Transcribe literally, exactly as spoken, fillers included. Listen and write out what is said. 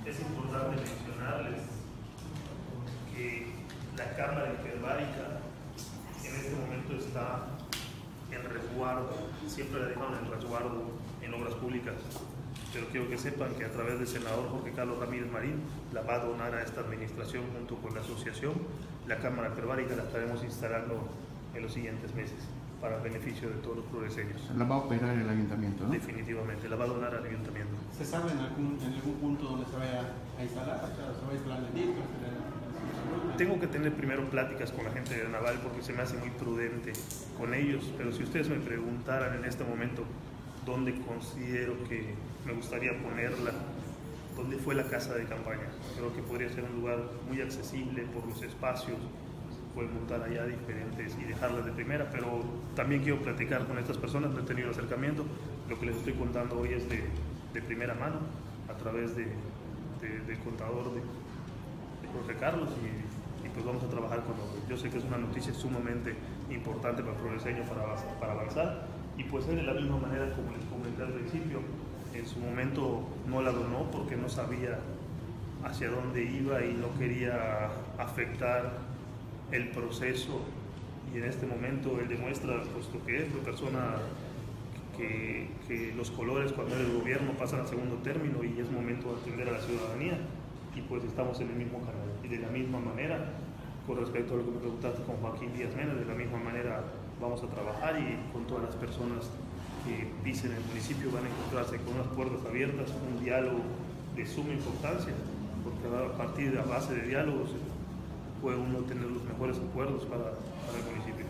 es importante mencionarles que la Cámara Hiperbárica en este momento está en resguardo, siempre la dejaron en resguardo en obras públicas, pero quiero que sepan que a través del senador Jorge Carlos Ramírez Marín la va a donar a esta administración junto con la asociación. La Cámara Hiperbárica la estaremos instalando en los siguientes meses para el beneficio de todos los progreseños. La va a operar el ayuntamiento, ¿no? Definitivamente, la va a donar al ayuntamiento. ¿Se sabe en algún, en algún punto donde se vaya a instalar? O sea, ¿se va a instalar en el dique? Tengo que tener primero pláticas con la gente de Naval porque se me hace muy prudente con ellos, pero si ustedes me preguntaran en este momento dónde considero que me gustaría ponerla, dónde fue la casa de campaña, creo que podría ser un lugar muy accesible por los espacios, pueden montar allá diferentes y dejarlas de primera, pero también quiero platicar con estas personas, no he tenido acercamiento, lo que les estoy contando hoy es de, de primera mano, a través de, de, del contador de, de Jorge Carlos, y, y pues vamos a trabajar con ellos. Yo sé que es una noticia sumamente importante para el progreseño para, para avanzar, y pues él de la misma manera como les comenté al principio, en su momento no la donó porque no sabía hacia dónde iba y no quería afectar el proceso, y en este momento él demuestra, puesto que es una persona que, que los colores cuando es el gobierno pasan al segundo término y es momento de atender a la ciudadanía, y pues estamos en el mismo canal. Y de la misma manera, con respecto a lo que me preguntaste con Joaquín Díaz Mena, de la misma manera vamos a trabajar, y con todas las personas que pisen el municipio van a encontrarse con unas puertas abiertas, un diálogo de suma importancia, porque a partir de la base de diálogos puede uno tener los mejores acuerdos para, para el municipio.